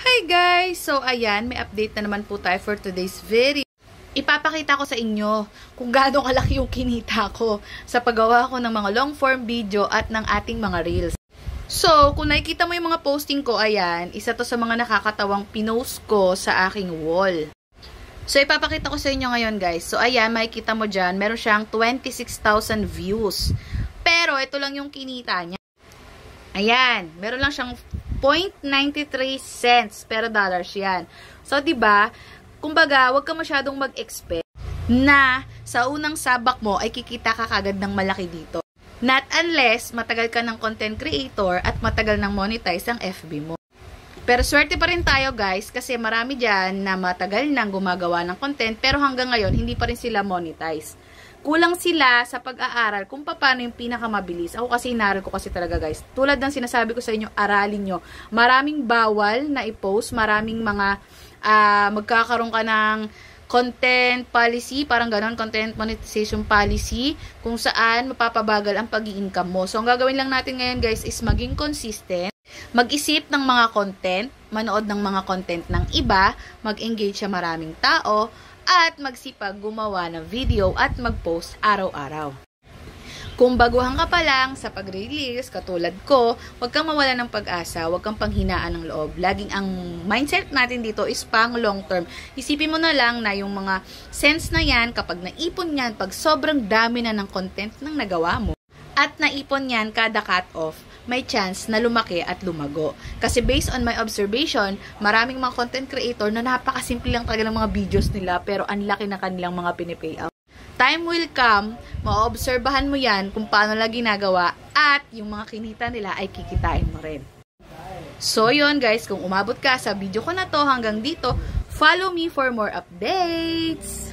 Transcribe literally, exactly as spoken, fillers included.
Hi guys! So ayan, may update na naman po tayo for today's video. Ipapakita ko sa inyo kung gaano kalaki yung kinita ko sa paggawa ko ng mga long form video at ng ating mga reels. So, kung nakikita mo yung mga posting ko, ayan, isa to sa mga nakakatawang pinost ko sa aking wall. So, ipapakita ko sa inyo ngayon guys. So, ayan, makikita mo dyan, meron siyang twenty-six thousand views. Pero, ito lang yung kinita niya. Ayan, meron lang siyang zero point nine three cents pero dollars yan. So, diba, kumbaga, wag ka masyadong mag-expect na sa unang sabak mo ay kikita ka kagad ng malaki dito. Not unless matagal ka ng content creator at matagal ng monetize ang F B mo. Pero swerte pa rin tayo guys kasi marami dyan na matagal nang gumagawa ng content pero hanggang ngayon hindi pa rin sila monetize. Kulang sila sa pag-aaral kung paano yung pinakamabilis. Ako kasi inaral ko kasi talaga guys. Tulad ng sinasabi ko sa inyo, aralin nyo. Maraming bawal na i-post, maraming mga uh, magkakaroon ka ng content policy, parang ganon, content monetization policy, kung saan mapapabagal ang pag-i-income mo. So, ang gagawin lang natin ngayon guys is maging consistent, mag-isip ng mga content, manood ng mga content ng iba, mag-engage sa maraming tao, at magsipag gumawa ng video at mag-post araw-araw. Kung baguhan ka pa lang sa pag-release, katulad ko, huwag kang mawala ng pag-asa, huwag kang panghinaan ng loob. Laging ang mindset natin dito is pang long term. Isipin mo na lang na yung mga sense na yan, kapag naipon yan, pag sobrang dami na ng content ng nagawa mo, at naipon yan kada cut-off, may chance na lumaki at lumago. Kasi based on my observation, maraming mga content creator na napakasimple lang talaga ng mga videos nila, pero ang laki na kanilang mga pinipay out. Time will come, maobserbahan mo yan kung paano lang ginagawa at yung mga kinita nila ay kikitain mo rin. So yun guys, kung umabot ka sa video ko na to hanggang dito, follow me for more updates!